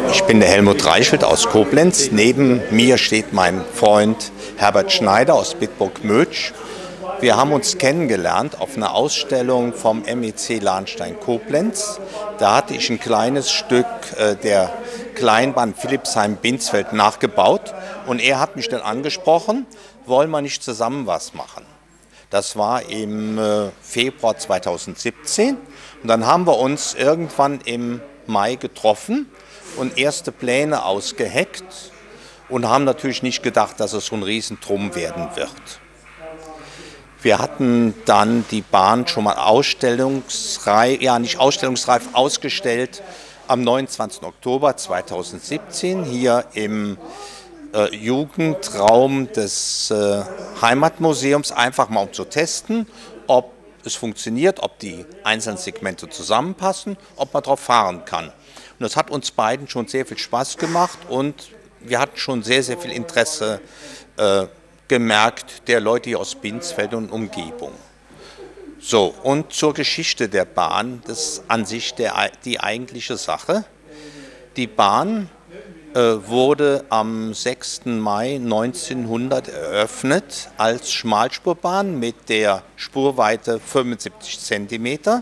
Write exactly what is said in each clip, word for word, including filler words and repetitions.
Ich bin der Helmut Reichelt aus Koblenz. Neben mir steht mein Freund Herbert Schneider aus Bitburg-Mötsch. Wir haben uns kennengelernt auf einer Ausstellung vom M E C Lahnstein Koblenz. Da hatte ich ein kleines Stück äh, der Kleinbahn Philippsheim-Binsfeld nachgebaut und er hat mich dann angesprochen, wollen wir nicht zusammen was machen? Das war im äh, Februar zweitausendsiebzehn und dann haben wir uns irgendwann im Mai getroffen und erste Pläne ausgeheckt und haben natürlich nicht gedacht, dass es so ein Riesentrum werden wird. Wir hatten dann die Bahn schon mal ausstellungsreif, ja nicht ausstellungsreif ausgestellt am neunundzwanzigsten Oktober zweitausendsiebzehn hier im äh, Jugendraum des äh, Heimatmuseums, einfach mal um zu testen, ob es funktioniert, ob die einzelnen Segmente zusammenpassen, ob man drauf fahren kann. Und das hat uns beiden schon sehr viel Spaß gemacht und wir hatten schon sehr, sehr viel Interesse äh, gemerkt der Leute hier aus Binsfeld und Umgebung. So, und zur Geschichte der Bahn, das ist an sich der, die eigentliche Sache. Die Bahn äh, wurde am sechsten Mai neunzehnhundert eröffnet als Schmalspurbahn mit der Spurweite fünfundsiebzig Zentimeter.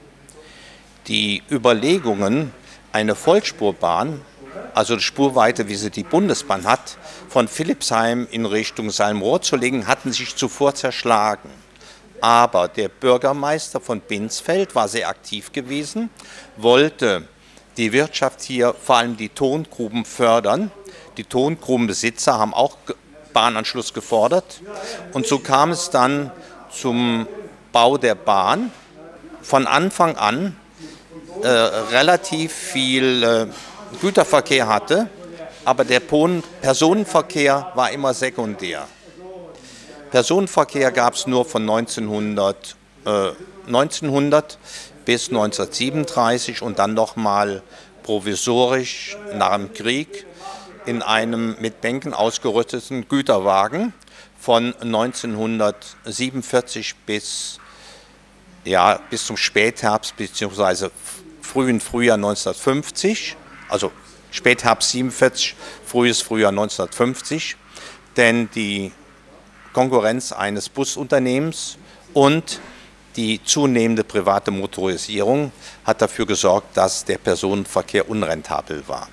Die Überlegungen, eine Vollspurbahn, also die Spurweite, wie sie die Bundesbahn hat, von Philippsheim in Richtung Salmrohr zu legen, hatten sich zuvor zerschlagen. Aber der Bürgermeister von Binsfeld war sehr aktiv gewesen, wollte die Wirtschaft hier, vor allem die Tongruben, fördern. Die Tongrubenbesitzer haben auch Bahnanschluss gefordert. Und so kam es dann zum Bau der Bahn. Von Anfang an äh, relativ viel äh, Güterverkehr hatte, aber der Personenverkehr war immer sekundär. Personenverkehr gab es nur von neunzehnhundert, äh, neunzehnhundert bis neunzehnhundertsiebenunddreißig und dann nochmal provisorisch nach dem Krieg in einem mit Bänken ausgerüsteten Güterwagen von neunzehnhundertsiebenundvierzig bis, ja, bis zum Spätherbst bzw. frühen Frühjahr neunzehnhundertfünfzig. Also Spätherbst siebenundvierzig, frühes Frühjahr neunzehnhundertfünfzig, denn die Konkurrenz eines Busunternehmens und die zunehmende private Motorisierung hat dafür gesorgt, dass der Personenverkehr unrentabel war.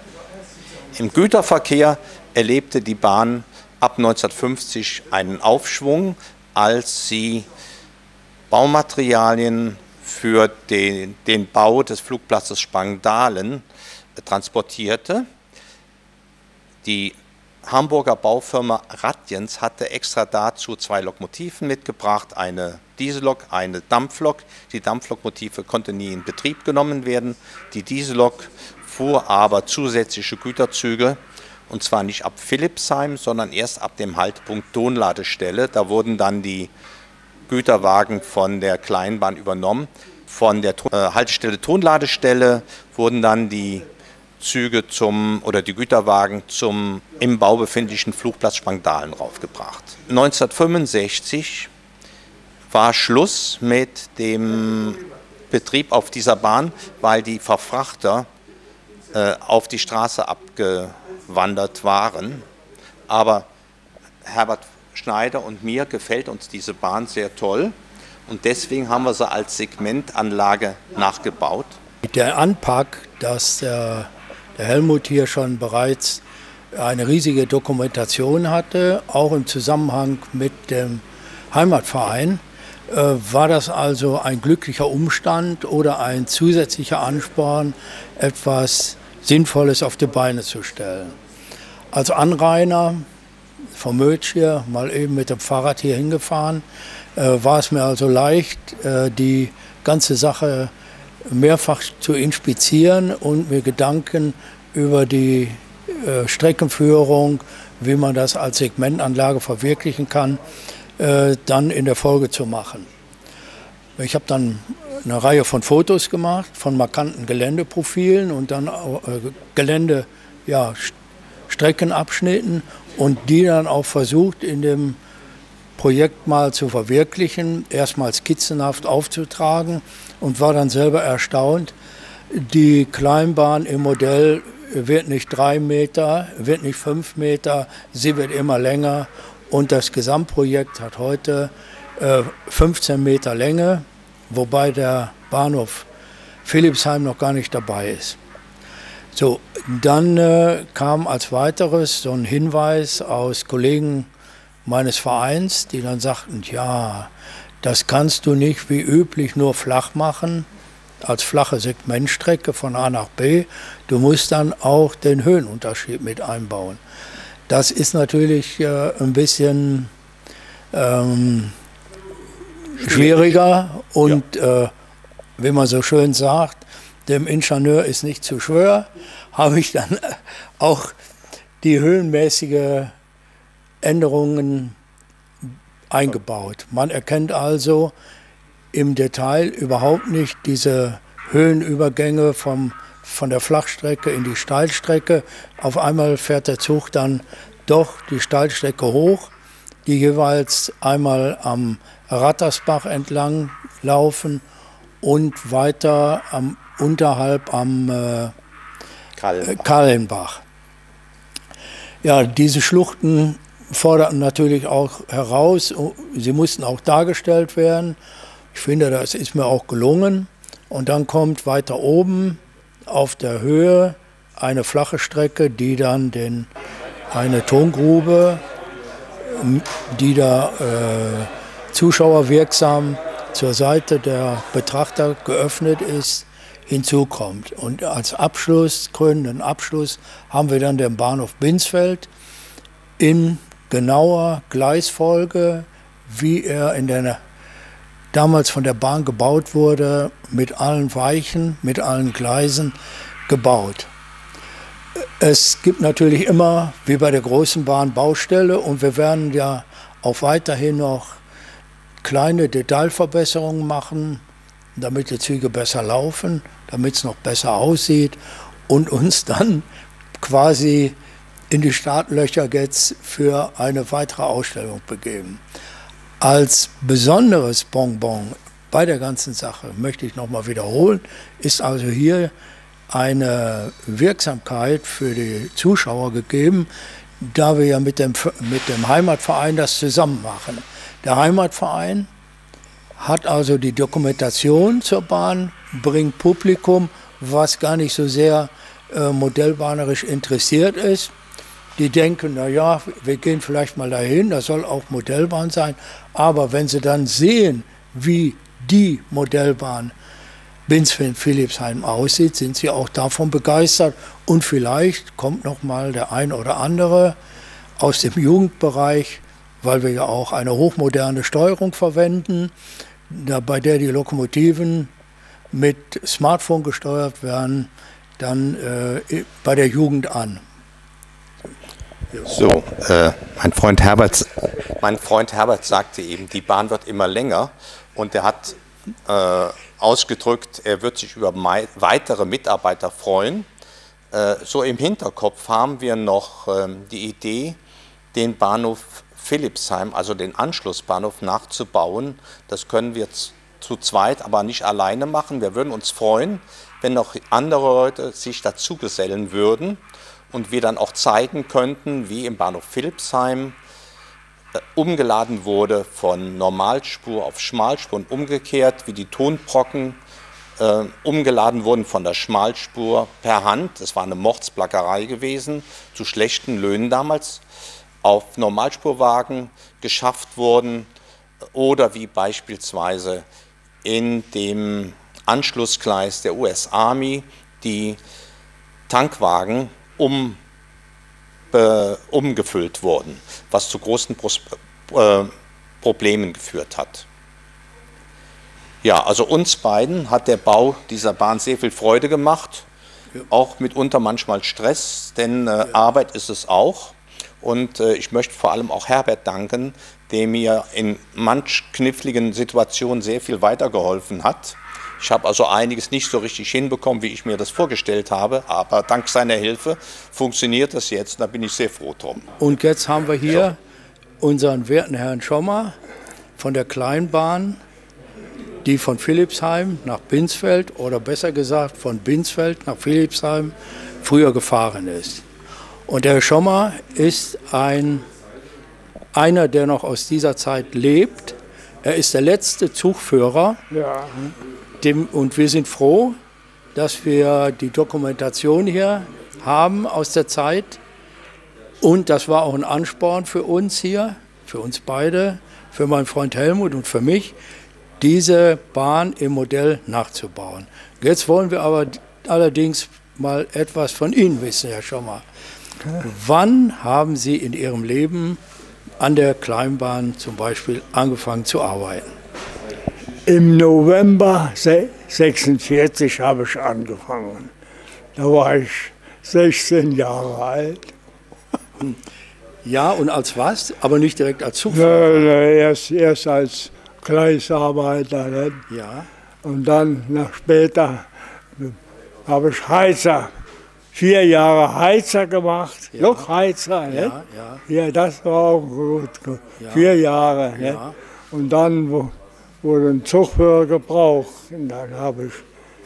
Im Güterverkehr erlebte die Bahn ab neunzehnhundertfünfzig einen Aufschwung, als sie Baumaterialien für den, den Bau des Flugplatzes Spangdalen transportierte. Die Hamburger Baufirma Radjens hatte extra dazu zwei Lokomotiven mitgebracht, eine Diesellok, eine Dampflok. Die Dampflokomotive konnte nie in Betrieb genommen werden. Die Diesellok fuhr aber zusätzliche Güterzüge, und zwar nicht ab Philippsheim, sondern erst ab dem Haltepunkt Tonladestelle. Da wurden dann die Güterwagen von der Kleinbahn übernommen. Von der äh, Haltestelle Tonladestelle wurden dann die Züge zum oder die Güterwagen zum im Bau befindlichen Flugplatz Spangdalen raufgebracht. neunzehnhundertfünfundsechzig war Schluss mit dem Betrieb auf dieser Bahn, weil die Verfrachter äh, auf die Straße abgewandert waren. Aber Herbert Schneider und mir gefällt uns diese Bahn sehr toll und deswegen haben wir sie als Segmentanlage nachgebaut. Der Anpack, dass der Der Helmut hier schon bereits eine riesige Dokumentation hatte, auch im Zusammenhang mit dem Heimatverein, äh, war das also ein glücklicher Umstand oder ein zusätzlicher Ansporn, etwas Sinnvolles auf die Beine zu stellen. Als Anrainer vom Mötsch hier, mal eben mit dem Fahrrad hier hingefahren, äh, war es mir also leicht, äh, die ganze Sache mehrfach zu inspizieren und mir Gedanken über die äh, Streckenführung, wie man das als Segmentanlage verwirklichen kann, äh, dann in der Folge zu machen. Ich habe dann eine Reihe von Fotos gemacht, von markanten Geländeprofilen und dann äh, Gelände, ja, Streckenabschnitten und die dann auch versucht, in dem Projekt mal zu verwirklichen, erstmal skizzenhaft aufzutragen und war dann selber erstaunt, die Kleinbahn im Modell wird nicht drei Meter, wird nicht fünf Meter, sie wird immer länger. Und das Gesamtprojekt hat heute äh, fünfzehn Meter Länge, wobei der Bahnhof Philippsheim noch gar nicht dabei ist. So, dann äh, kam als weiteres so ein Hinweis aus Kollegen meines Vereins, die dann sagten, ja, das kannst du nicht wie üblich nur flach machen, als flache Segmentstrecke von A nach B. Du musst dann auch den Höhenunterschied mit einbauen. Das ist natürlich äh, ein bisschen ähm, schwieriger und ja. äh, wie man so schön sagt, dem Ingenieur ist nicht zu schwer, habe ich dann auch die höhenmäßige Änderungen eingebaut. Man erkennt also im Detail überhaupt nicht diese Höhenübergänge vom, von der Flachstrecke in die Steilstrecke. Auf einmal fährt der Zug dann doch die Steilstrecke hoch, die jeweils einmal am Rattersbach entlang laufen und weiter am, unterhalb am äh, Kallenbach. Kallenbach. Ja, diese Schluchten forderten natürlich auch heraus, sie mussten auch dargestellt werden. Ich finde, das ist mir auch gelungen. Und dann kommt weiter oben auf der Höhe eine flache Strecke, die dann den, eine Tongrube, die da äh, zuschauerwirksam zur Seite der Betrachter geöffnet ist, hinzukommt. Und als Abschluss, krönenden Abschluss, haben wir dann den Bahnhof Binsfeld in genauer Gleisfolge, wie er in der damals von der Bahn gebaut wurde, mit allen Weichen, mit allen Gleisen gebaut. Es gibt natürlich immer, wie bei der großen Bahn, Baustelle und wir werden ja auch weiterhin noch kleine Detailverbesserungen machen, damit die Züge besser laufen, damit es noch besser aussieht und uns dann quasi in die Startlöcher jetzt für eine weitere Ausstellung begeben. Als besonderes Bonbon bei der ganzen Sache, möchte ich nochmal wiederholen, ist also hier eine Wirksamkeit für die Zuschauer gegeben, da wir ja mit dem, mit dem Heimatverein das zusammen machen. Der Heimatverein hat also die Dokumentation zur Bahn, bringt Publikum, was gar nicht so sehr äh, modellbahnerisch interessiert ist. Die denken, naja, wir gehen vielleicht mal dahin, das soll auch Modellbahn sein. Aber wenn sie dann sehen, wie die Modellbahn Binsfeld-Philippsheim aussieht, sind sie auch davon begeistert. Und vielleicht kommt noch mal der ein oder andere aus dem Jugendbereich, weil wir ja auch eine hochmoderne Steuerung verwenden, da bei der die Lokomotiven mit Smartphone gesteuert werden, dann äh, bei der Jugend an. So, äh, mein Freund Herbert, mein Freund Herbert sagte eben, die Bahn wird immer länger und er hat äh, ausgedrückt, er wird sich über weitere Mitarbeiter freuen. Äh, so im Hinterkopf haben wir noch äh, die Idee, den Bahnhof Philippsheim, also den Anschlussbahnhof, nachzubauen. Das können wir zu zweit, aber nicht alleine machen. Wir würden uns freuen, wenn noch andere Leute sich dazu gesellen würden. Und wir dann auch zeigen könnten, wie im Bahnhof Philippsheim äh, umgeladen wurde von Normalspur auf Schmalspur und umgekehrt, wie die Tonbrocken äh, umgeladen wurden von der Schmalspur per Hand. Das war eine Mordsplackerei gewesen, zu schlechten Löhnen damals, auf Normalspurwagen geschafft wurden oder wie beispielsweise in dem Anschlussgleis der U S Army die Tankwagen Um, äh, umgefüllt wurden, was zu großen Pros äh, Problemen geführt hat. Ja, also uns beiden hat der Bau dieser Bahn sehr viel Freude gemacht, ja. Auch mitunter manchmal Stress, denn äh, ja. Arbeit ist es auch. Und äh, ich möchte vor allem auch Herbert danken, der mir in manch kniffligen Situationen sehr viel weitergeholfen hat. Ich habe also einiges nicht so richtig hinbekommen, wie ich mir das vorgestellt habe, aber dank seiner Hilfe funktioniert das jetzt, da bin ich sehr froh drum. Und jetzt haben wir hier so unseren werten Herrn Schommer von der Kleinbahn, die von Philippsheim nach Binsfeld oder besser gesagt von Binsfeld nach Philippsheim früher gefahren ist. Und der Herr Schommer ist ein, einer, der noch aus dieser Zeit lebt. Er ist der letzte Zugführer. Ja. Dem, und wir sind froh, dass wir die Dokumentation hier haben aus der Zeit. Und das war auch ein Ansporn für uns hier, für uns beide, für meinen Freund Helmut und für mich, diese Bahn im Modell nachzubauen. Jetzt wollen wir aber allerdings mal etwas von Ihnen wissen, Herr Schommer. Wann haben Sie in Ihrem Leben an der Kleinbahn zum Beispiel angefangen zu arbeiten? Im November sechsundvierzig habe ich angefangen. Da war ich sechzehn Jahre alt. Ja, und als was? Aber nicht direkt als Zugfahrer? Ne, ne, erst, erst als Gleisarbeiter. Ne? Ja. Und dann nach später habe ich Heizer, vier Jahre Heizer gemacht, Ja. Lokheizer. Ne? Ja, ja. Ja, das war auch gut. Ja. Vier Jahre. Ne? Ja. Und dann wo, wurde ein Zugführer gebraucht. Und dann habe ich,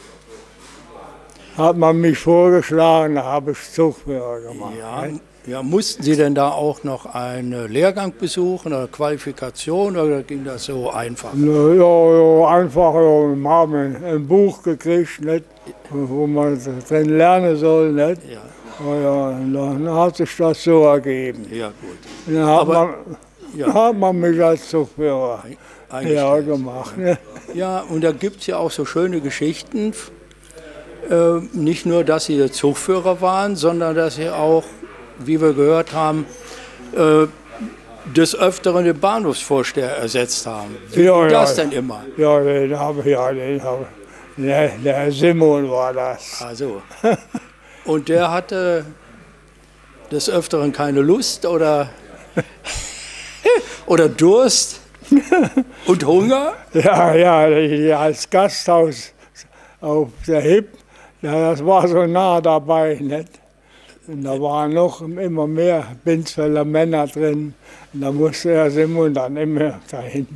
hat man mich vorgeschlagen, da habe ich Zugführer gemacht. Ja, Ne? ja, mussten Sie denn da auch noch einen Lehrgang besuchen oder Qualifikation oder ging das so einfach? Ja, ja, einfach ja, wir haben ein, ein Buch gekriegt, nicht, wo man drin lernen soll. Nicht? Ja, Ja, ja, und dann hat sich das so ergeben. ja gut. Und dann hat, Aber- man, Ja, hat man mich als Zugführer ja, eingestellt. gemacht. Ne? Ja, und da gibt es ja auch so schöne Geschichten. Äh, nicht nur, dass Sie der Zugführer waren, sondern dass Sie auch, wie wir gehört haben, äh, des Öfteren den Bahnhofsvorsteher ersetzt haben. Wie Ja, ging ja. das denn immer? Ja, den habe ich, ja, den habe ich. Der, der Simon war das. Also. Und der hatte des Öfteren keine Lust oder, oder Durst und Hunger? Ja, ja, ja, als Gasthaus auf der Hip, ja, das war so nah dabei. Nicht? Und da waren noch immer mehr Binsfelder Männer drin. Und da musste der Simon dann immer dahin.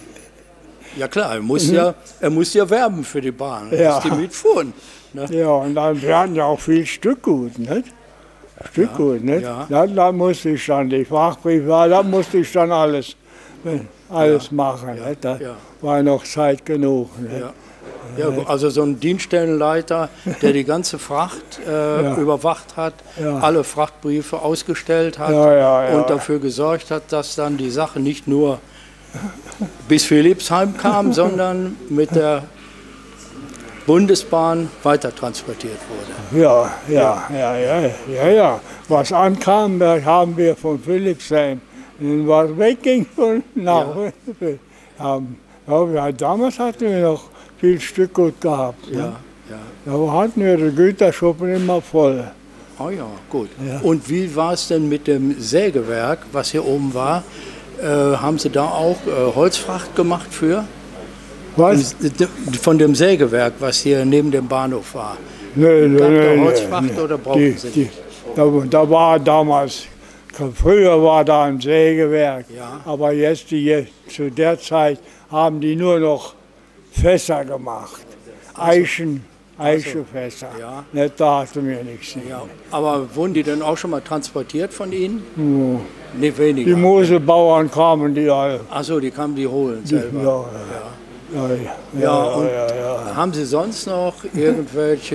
Ja klar, er muss, ja, er muss ja werben für die Bahn, Ja. dass die mitfuhren. Ne? Ja, und dann, wir hatten ja auch viel Stückgut, nicht? Stückgut, nicht? ja. Da, da musste ich dann, die Fachbriefe, da musste ich dann alles, alles machen. ja, Nicht? Da ja. war noch Zeit genug. Nicht? Ja. Ja, also so ein Dienststellenleiter, der die ganze Fracht äh, Ja. überwacht hat, Ja. alle Frachtbriefe ausgestellt hat Ja, ja, ja. und dafür gesorgt hat, dass dann die Sache nicht nur bis Philippsheim kam, sondern mit der Bundesbahn weiter transportiert wurde. Ja, ja, ja, ja, ja, ja. Was ankam, das haben wir von Philippsheim. Und was wegging von nach. Ja. Ja, ja, damals hatten wir noch viel Stückgut gehabt. Ne? Ja, ja. Da hatten wir die Güterschuppen immer voll. Oh ja, gut. Ja. Und wie war es denn mit dem Sägewerk, was hier oben war? Äh, haben Sie da auch äh, Holzfracht gemacht für? Was? Von dem Sägewerk, was hier neben dem Bahnhof war. Nee, nee, Gab da nee, Holzfracht nee. oder brauchten die, Sie die, nicht? da, da war damals, früher war da ein Sägewerk, Ja. aber jetzt die, zu der Zeit haben die nur noch Fässer gemacht. Eichen, Eichenfässer. Ja. Ne, da hatten wir nichts. Ja, aber wurden die denn auch schon mal transportiert von Ihnen? Ja. Nee, Die weniger. Mosebauern kamen die alle. Achso, die kamen die holen Ja, selber. ja, ja, ja, Ja, und ja, ja. haben Sie sonst noch irgendwelche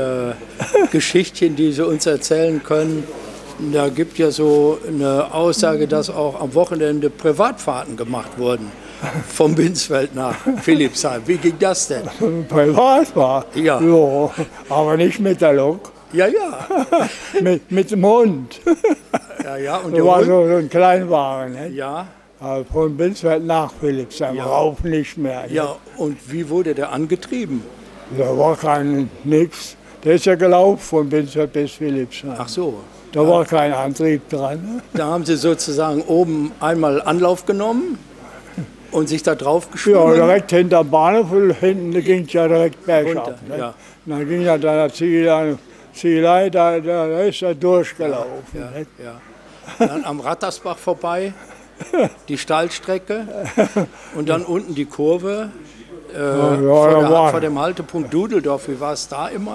äh, Geschichtchen, die Sie uns erzählen können? Da gibt ja so eine Aussage, dass auch am Wochenende Privatfahrten gemacht wurden. Vom Binsfeld nach Philippsheim. Wie ging das denn? Privat war. Ja. Ja, aber nicht mit der Lok, Ja, ja. mit, mit dem Hund. Ja, ja. Und Das der war Hund? so, so ein Kleinwagen. Ne? Ja, Aber von Binsfeld nach Philippsheim, Ja. rauf nicht mehr. Ne? ja. Und wie wurde der angetrieben? Da war kein nix. Der ist ja gelaufen von Binsfeld bis Philippsheim. Ach so. Da war kein Antrieb dran. Ne? Da haben Sie sozusagen oben einmal Anlauf genommen und sich da drauf Ja, geschwungen. direkt hinterm Bahnhof, hinten ging es ja direkt bergab. Runter, Ne? ja. Und dann ging ja der Ziel, Zielei, da, da da ist er durchgelaufen. Ja, Ne? ja. Dann am Rattersbach vorbei, die Steilstrecke und dann unten die Kurve äh, ja, vor, da der, war- vor dem Haltepunkt Dudeldorf. Wie war es da immer?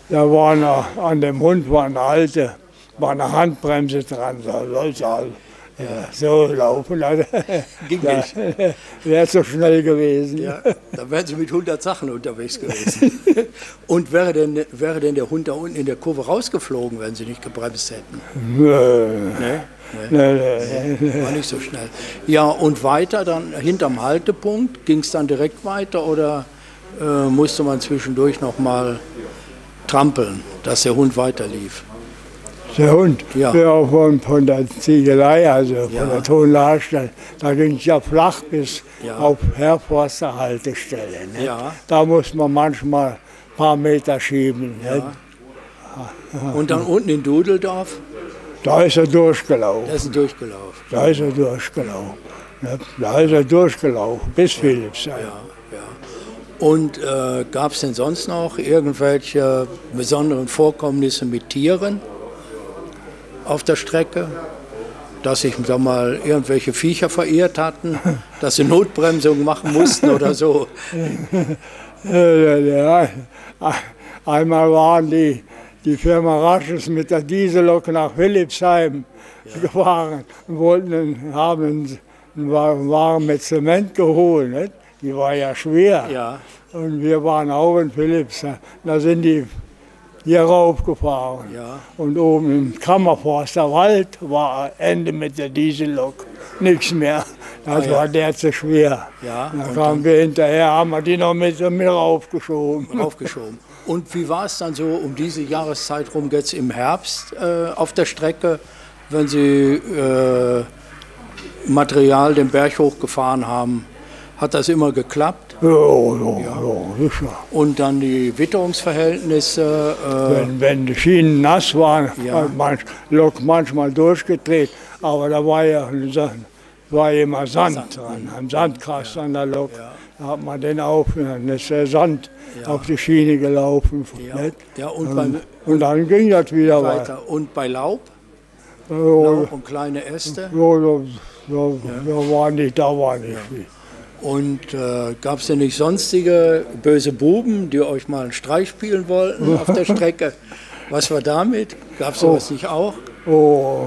da war noch, an dem Hund war eine alte, war eine Handbremse dran. Da sollte also, ja, so laufen. Also, Ging nicht. Wäre so schnell gewesen. Ja, da wären Sie mit hundert Sachen unterwegs gewesen. Und wäre denn, wäre denn der Hund da unten in der Kurve rausgeflogen, wenn Sie nicht gebremst hätten? Nö. Nee? Nee, nee, nee. War nicht so schnell. Ja, und weiter dann hinterm Haltepunkt, ging es dann direkt weiter oder äh, musste man zwischendurch noch mal trampeln, dass der Hund weiterlief? Der Hund, Ja. ja, von, von der Ziegelei, also von Ja. der Tonlagerstelle, da ging es ja flach bis Ja. auf Herforster Haltestelle. Ne? Ja. Da muss man manchmal ein paar Meter schieben. Ne? Ja. Und dann unten in Dudeldorf, Da ist er durchgelaufen. da ist er durchgelaufen. Da ist er durchgelaufen. Ne? Da ist er durchgelaufen, bis Philipsheim. Ja, ja. Und äh, gab es denn sonst noch irgendwelche besonderen Vorkommnisse mit Tieren auf der Strecke? Dass sich, sag mal, irgendwelche Viecher verirrt hatten, dass sie Notbremsung machen mussten oder so? Äh, ja, einmal waren die, die Firma Rasches mit der Diesellok nach Philipsheim gefahren und wollten einen, haben einen, einen Wagen mit Zement geholt. Nicht? Die war ja schwer. Ja. Und wir waren auch in Philipsheim. Da sind die hier raufgefahren. Ja. Und oben im Kammerforster Wald war Ende mit der Diesellok. Nichts mehr. Das Ah, ja. war der zu schwer. Ja, Da und kamen wir hinterher, haben wir die noch mit, mit raufgeschoben. Aufgeschoben. Und wie war es dann so um diese Jahreszeit rum jetzt im Herbst äh, auf der Strecke, wenn Sie äh, Material den Berg hochgefahren haben? Hat das immer geklappt? Ja, ja, ja, sicher. Und dann die Witterungsverhältnisse? Äh, Wenn, wenn die Schienen nass waren, Ja. hat manch, Lok manchmal durchgedreht. Aber da war ja, war ja immer Sand, Sand. dran, ein Sandkast an der Lok. Ja. Da hat man den aufgenommen, dann ist der Sand Ja. auf die Schiene gelaufen. Ja. Nicht? Ja, und und, beim- und dann ging das wieder weiter. weiter. Und bei Laub? Ja, Laub und kleine Äste? ja, ja, ja, da war nicht, da war nicht viel. Und äh, gab es denn nicht sonstige böse Buben, die euch mal einen Streich spielen wollten auf der Strecke? Was war damit? Gab es sowas nicht auch? Oh,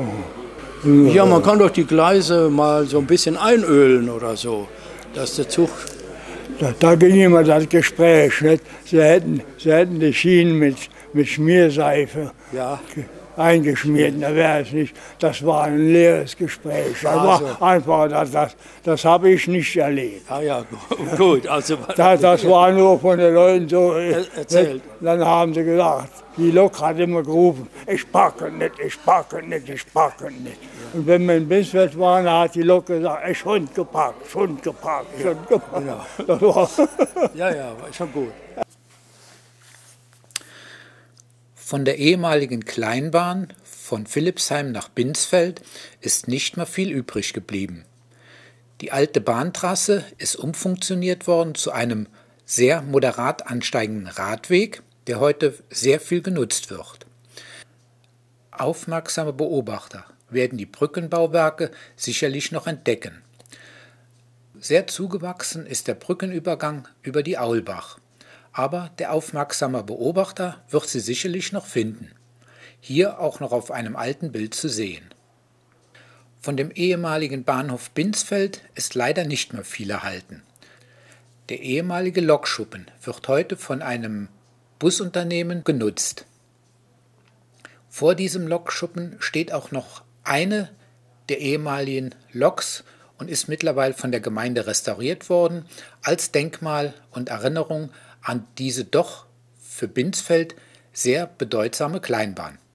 Ja, man kann doch die Gleise mal so ein bisschen einölen oder so, dass der Zug... da, da ging immer das Gespräch. Nicht? Sie, hätten, sie hätten die Schienen mit, mit Schmierseife Ja, eingeschmiert, da wäre es nicht. Das war ein leeres Gespräch. Das Ah, war so. einfach, das, das, das habe ich nicht erlebt. ah, ja gu- gut. Also, Das, das war nur von den Leuten so. erzählt. Dann haben sie gesagt, die Lok hat immer gerufen, ich packe nicht, ich packe nicht, ich packe nicht. Und wenn wir in Binsfeld waren, hat die Lok gesagt, ich Hund gepackt, Hund gepackt, Hund gepackt. Genau. Das war ja, ja, war schon gut. Von der ehemaligen Kleinbahn von Philippsheim nach Binsfeld ist nicht mehr viel übrig geblieben. Die alte Bahntrasse ist umfunktioniert worden zu einem sehr moderat ansteigenden Radweg, der heute sehr viel genutzt wird. Aufmerksame Beobachter werden die Brückenbauwerke sicherlich noch entdecken. Sehr zugewachsen ist der Brückenübergang über die Aulbach. Aber der aufmerksame Beobachter wird sie sicherlich noch finden. Hier auch noch auf einem alten Bild zu sehen. Von dem ehemaligen Bahnhof Binsfeld ist leider nicht mehr viel erhalten. Der ehemalige Lokschuppen wird heute von einem Busunternehmen genutzt. Vor diesem Lokschuppen steht auch noch eine der ehemaligen Loks und ist mittlerweile von der Gemeinde restauriert worden als Denkmal und Erinnerung an diese doch für Binsfeld sehr bedeutsame Kleinbahn.